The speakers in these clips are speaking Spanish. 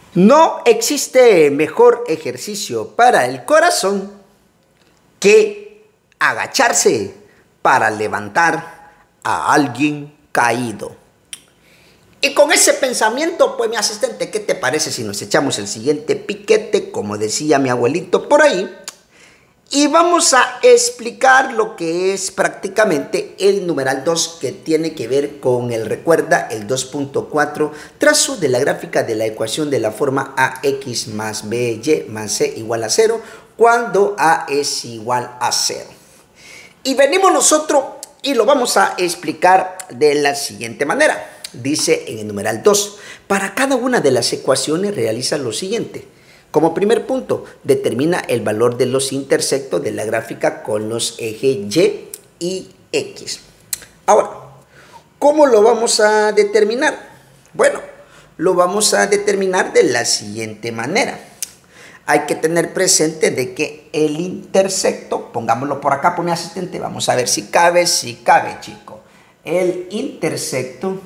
No existe mejor ejercicio para el corazón que agacharse para levantar a alguien caído. Y con ese pensamiento, pues mi asistente, ¿qué te parece si nos echamos el siguiente piquete, como decía mi abuelito por ahí? Y vamos a explicar lo que es prácticamente el numeral 2 que tiene que ver con el, recuerda, el 2.4, trazo de la gráfica de la ecuación de la forma ax más by más c igual a 0, cuando a es igual a 0. Y venimos nosotros y lo vamos a explicar de la siguiente manera. Dice en el numeral 2, para cada una de las ecuaciones realiza lo siguiente. Como primer punto, determina el valor de los intersectos de la gráfica con los ejes Y X. Ahora, ¿cómo lo vamos a determinar? Bueno, lo vamos a determinar de la siguiente manera. Hay que tener presente de que el intersecto, pongámoslo por acá por mi asistente, vamos a ver si cabe, chico. El intersecto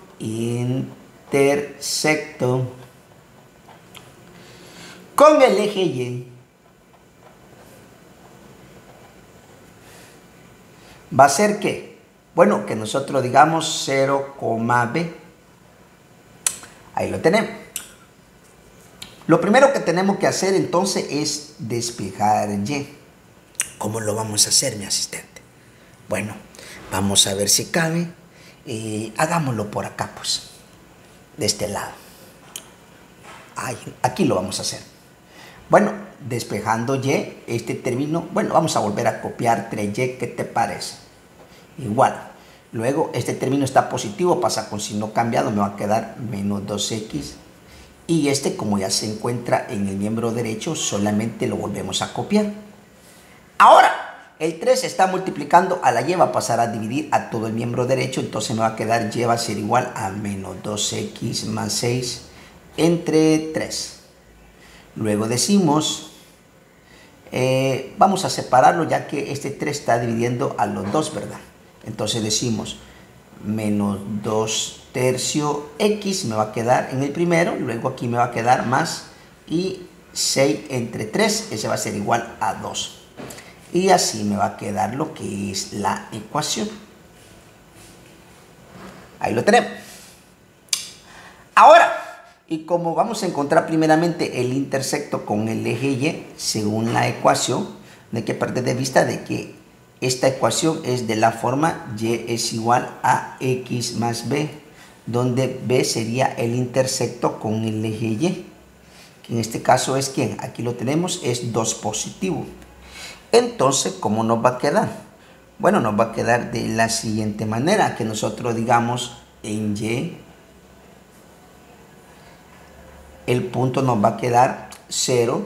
con el eje Y va a ser que, bueno, que nosotros digamos 0, B. Ahí lo tenemos. Lo primero que tenemos que hacer entonces es despejar Y. ¿Cómo lo vamos a hacer, mi asistente? Bueno, vamos a ver si cabe. Hagámoslo por acá, pues, de este lado. Ahí, aquí lo vamos a hacer. Bueno, despejando Y, este término, bueno, vamos a volver a copiar 3Y, ¿qué te parece? Igual. Luego, este término está positivo, pasa con signo cambiado, me va a quedar menos 2X. Y este, como ya se encuentra en el miembro derecho, solamente lo volvemos a copiar. Ahora, el 3 está multiplicando a la Y, va a pasar a dividir a todo el miembro derecho, entonces me va a quedar Y va a ser igual a menos 2X más 6 entre 3. Luego decimos, vamos a separarlo ya que este 3 está dividiendo a los 2, ¿verdad? Entonces decimos menos 2 tercio X me va a quedar en el primero, luego aquí me va a quedar más y 6 entre 3, ese va a ser igual a 2. Y así me va a quedar lo que es la ecuación. Ahí lo tenemos. Ahora, y como vamos a encontrar primeramente el intersecto con el eje Y, según la ecuación, no hay que perder de vista de que esta ecuación es de la forma Y es igual a X más B, donde B sería el intersecto con el eje Y, que en este caso es ¿quién? Aquí lo tenemos, es 2 positivo. Entonces, ¿cómo nos va a quedar? Bueno, nos va a quedar de la siguiente manera, que nosotros digamos en Y, el punto nos va a quedar 0,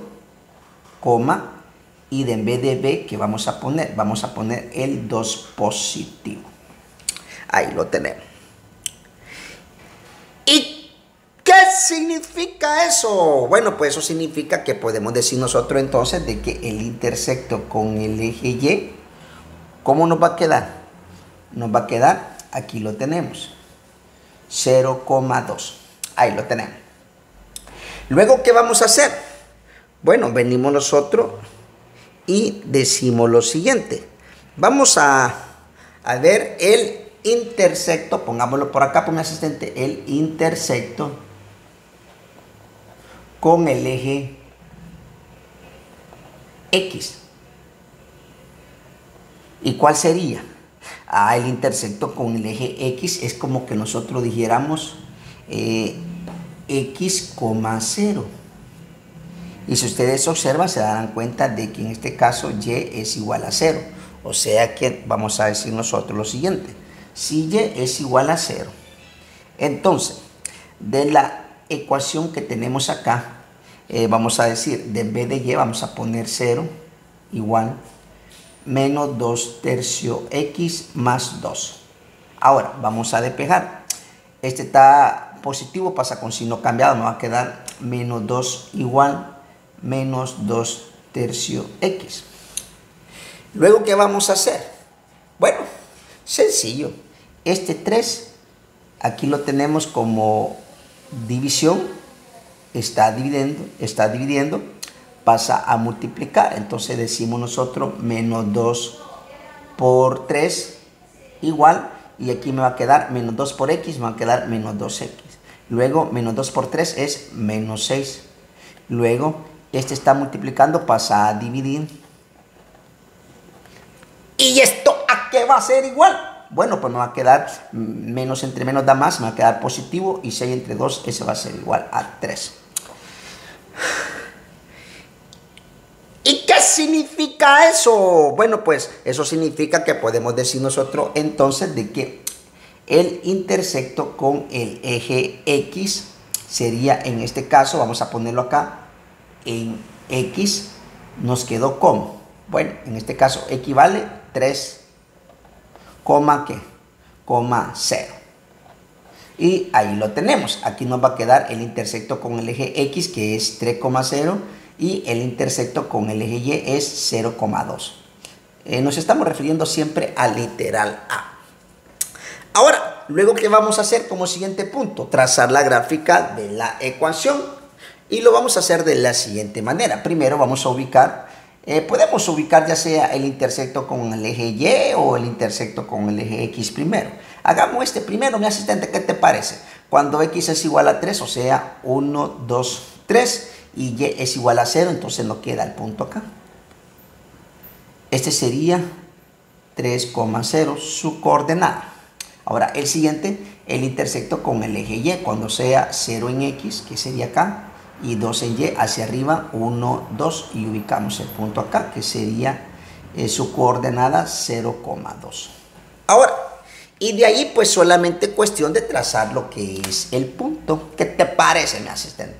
y en vez de B, ¿qué vamos a poner? Vamos a poner el 2 positivo. Ahí lo tenemos. ¿Y qué significa eso? Bueno, pues eso significa que podemos decir nosotros entonces de que el intersecto con el eje Y, ¿cómo nos va a quedar? Nos va a quedar, aquí lo tenemos, 0,2. Ahí lo tenemos. Luego, ¿qué vamos a hacer? Bueno, venimos nosotros y decimos lo siguiente. Vamos a ver el intersecto, pongámoslo por acá por mi asistente, el intersecto con el eje X. ¿Y cuál sería? El intersecto con el eje X es como que nosotros dijéramos X, 0. Y si ustedes observan, se darán cuenta de que en este caso Y es igual a 0. O sea que vamos a decir nosotros lo siguiente. Si Y es igual a 0, entonces, de la ecuación que tenemos acá, vamos a decir, de en vez de Y vamos a poner 0 igual menos 2 tercio X más 2. Ahora, vamos a despejar. Este está positivo, pasa con signo cambiado, me va a quedar menos 2 igual menos 2 tercio X. Luego, ¿qué vamos a hacer? Bueno, sencillo. Este 3, aquí lo tenemos como división está dividiendo, pasa a multiplicar. Entonces decimos nosotros menos 2 por 3 igual, y aquí me va a quedar menos 2 por x, me va a quedar menos 2x. Luego menos 2 por 3 es menos 6. Luego este está multiplicando, pasa a dividir. ¿Y esto a qué va a ser igual? Bueno, pues me va a quedar menos entre menos da más, me va a quedar positivo, y 6 entre 2, ese va a ser igual a 3. ¿Y qué significa eso? Bueno, pues eso significa que podemos decir nosotros entonces de que el intersecto con el eje X sería, en este caso, vamos a ponerlo acá, en X nos quedó como, bueno, en este caso equivale 3, ¿qué? 0. Y ahí lo tenemos. Aquí nos va a quedar el intersecto con el eje X, que es 3,0, y el intersecto con el eje Y es 0,2. Nos estamos refiriendo siempre al literal A. Ahora, luego, ¿qué vamos a hacer como siguiente punto? Trazar la gráfica de la ecuación. Y lo vamos a hacer de la siguiente manera. Primero vamos a ubicar, podemos ubicar ya sea el intersecto con el eje Y o el intersecto con el eje X primero. Hagamos este primero, mi asistente, ¿qué te parece? Cuando X es igual a 3, o sea, 1, 2, 3, y Y es igual a 0, entonces nos queda el punto acá. Este sería 3,0, su coordenada. Ahora, el siguiente, el intersecto con el eje Y, cuando sea 0 en X, que sería acá, y 2 en Y, hacia arriba, 1, 2, y ubicamos el punto acá, que sería su coordenada 0,2. Ahora, y de ahí pues solamente cuestión de trazar lo que es el punto. ¿Qué te parece, mi asistente?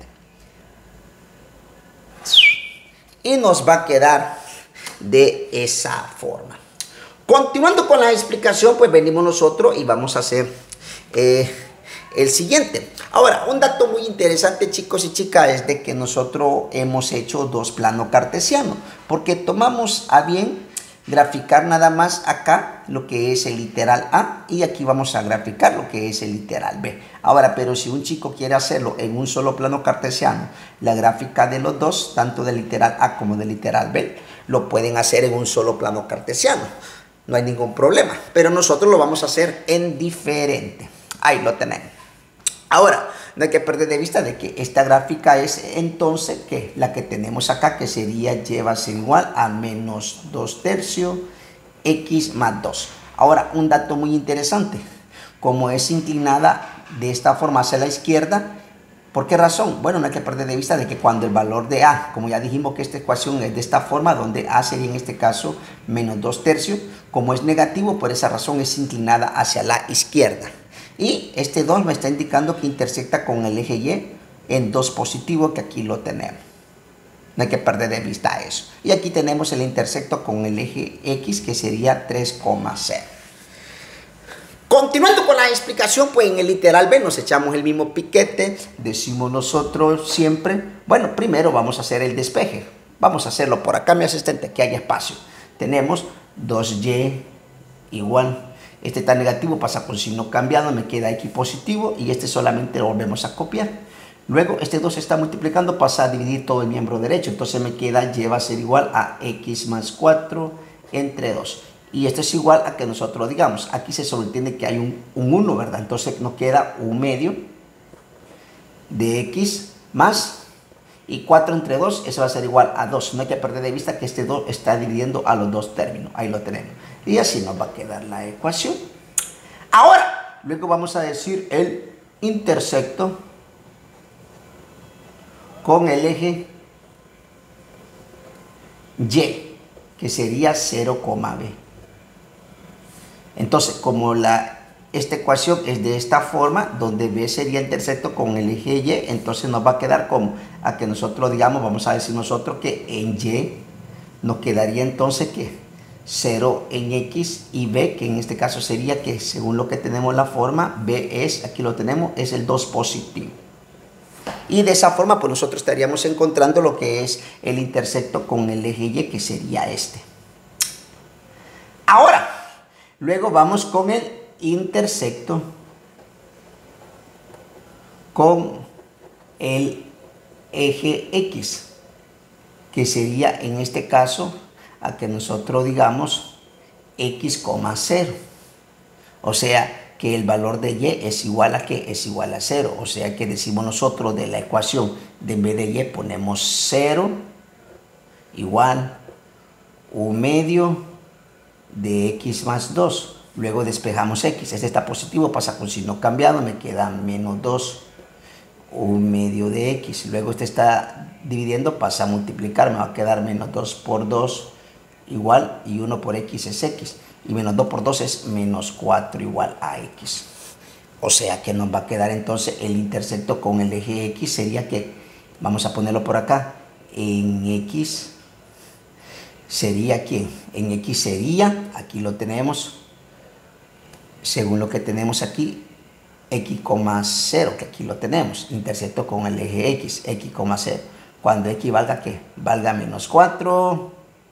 Y nos va a quedar de esa forma. Continuando con la explicación, pues venimos nosotros y vamos a hacer el siguiente. Ahora, un dato muy interesante, chicos y chicas, es de que nosotros hemos hecho dos planos cartesianos, porque tomamos a bien graficar nada más acá lo que es el literal A, y aquí vamos a graficar lo que es el literal B. Ahora, pero si un chico quiere hacerlo en un solo plano cartesiano, la gráfica de los dos, tanto del literal A como del literal B, lo pueden hacer en un solo plano cartesiano. No hay ningún problema, pero nosotros lo vamos a hacer en diferente. Ahí lo tenemos. Ahora, no hay que perder de vista de que esta gráfica es entonces que la que tenemos acá, que sería y va a ser igual a menos 2 tercios x más 2. Ahora, un dato muy interesante, como es inclinada de esta forma hacia la izquierda, ¿por qué razón? Bueno, no hay que perder de vista de que cuando el valor de A, como ya dijimos que esta ecuación es de esta forma, donde A sería en este caso menos 2 tercios, como es negativo, por esa razón es inclinada hacia la izquierda. Y este 2 me está indicando que intersecta con el eje Y en 2 positivo, que aquí lo tenemos. No hay que perder de vista eso. Y aquí tenemos el intersecto con el eje X, que sería 3,0. Continuando con la explicación, pues en el literal B nos echamos el mismo piquete. Decimos nosotros siempre, bueno, primero vamos a hacer el despeje. Vamos a hacerlo por acá, mi asistente, que haya espacio. Tenemos 2y igual. Este está negativo, pasa con signo cambiado, me queda x positivo, y este solamente lo volvemos a copiar. Luego este 2 se está multiplicando, pasa a dividir todo el miembro derecho, entonces me queda y va a ser igual a x más 4 entre 2. Y esto es igual a que nosotros digamos, aquí se sobreentiende que hay un 1, ¿verdad? Entonces nos queda 1 medio de x más, y 4 entre 2, eso va a ser igual a 2. No hay que perder de vista que este 2 está dividiendo a los dos términos. Ahí lo tenemos. Y así nos va a quedar la ecuación. Ahora, luego vamos a decir el intersecto con el eje Y, que sería 0, B. Entonces, como esta ecuación es de esta forma, donde B sería intersecto con el eje Y, entonces nos va a quedar como a que nosotros digamos, vamos a decir nosotros que en Y nos quedaría entonces que 0 en X, y B, que en este caso sería que según lo que tenemos la forma, B es, aquí lo tenemos, es el 2 positivo. Y de esa forma pues nosotros estaríamos encontrando lo que es el intersecto con el eje Y, que sería este. Ahora, luego vamos con el intersecto con el eje X, que sería en este caso a que nosotros digamos X, 0. O sea que el valor de Y es igual a ¿qué? Es igual a 0. O sea que decimos nosotros de la ecuación, de en vez de Y ponemos 0 igual 1/2 de X más 2. Luego despejamos X. Este está positivo, pasa con signo cambiado, me queda menos 2, 1/2 de X. Luego este está dividiendo, pasa a multiplicar, me va a quedar menos 2 por 2 igual, y 1 por X es X. Y menos 2 por 2 es menos 4 igual a X. O sea que nos va a quedar entonces el intersecto con el eje X sería que, vamos a ponerlo por acá, en X sería ¿quién? En X sería, aquí lo tenemos, según lo que tenemos aquí, X, 0, que aquí lo tenemos, intersecto con el eje X, X, 0. Cuando X valga ¿qué? Valga menos 4,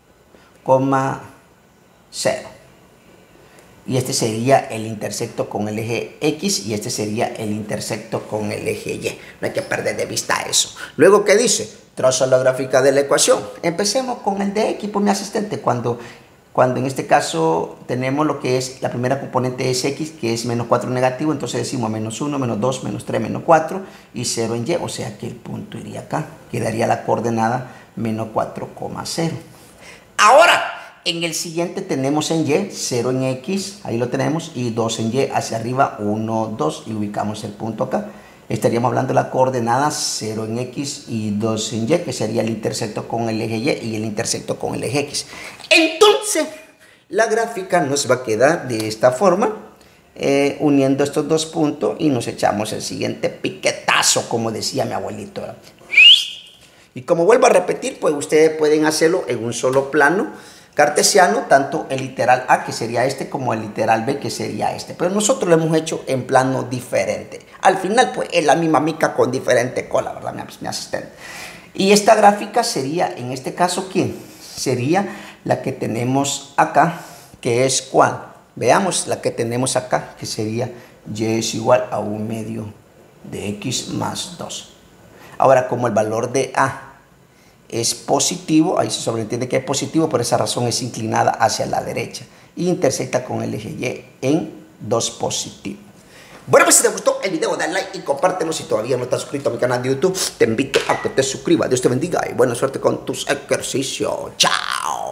0. Y este sería el intersecto con el eje X y este sería el intersecto con el eje Y. No hay que perder de vista eso. Luego, ¿qué dice? Traza la gráfica de la ecuación. Empecemos con el de X por mi asistente. Cuando en este caso tenemos lo que es la primera componente es X, que es menos 4 negativo, entonces decimos menos 1, menos 2, menos 3, menos 4 y 0 en Y. O sea que el punto iría acá. Quedaría la coordenada menos 4, 0. Ahora, en el siguiente tenemos en Y, 0 en X, ahí lo tenemos, y 2 en Y, hacia arriba, 1, 2, y ubicamos el punto acá. Estaríamos hablando de la coordenada 0 en X y 2 en Y, que sería el intersecto con el eje Y y el intersecto con el eje X. Entonces, la gráfica nos va a quedar de esta forma, uniendo estos dos puntos, y nos echamos el siguiente piquetazo, como decía mi abuelito. Y como vuelvo a repetir, pues ustedes pueden hacerlo en un solo plano cartesiano, tanto el literal A, que sería este, como el literal B, que sería este. Pero nosotros lo hemos hecho en plano diferente. Al final, pues, es la misma mica con diferente cola, ¿verdad, mi asistente? Y esta gráfica sería, en este caso, ¿quién? Sería la que tenemos acá, que es ¿cuál? Veamos la que tenemos acá, que sería Y es igual a 1/2 de X más 2. Ahora, como el valor de A es positivo, ahí se sobreentiende que es positivo, por esa razón es inclinada hacia la derecha y intersecta con el eje Y en 2 positivo. Bueno, pues si te gustó el video, dale like y compártelo. Si todavía no estás suscrito a mi canal de YouTube, te invito a que te suscribas. Dios te bendiga y buena suerte con tus ejercicios. Chao.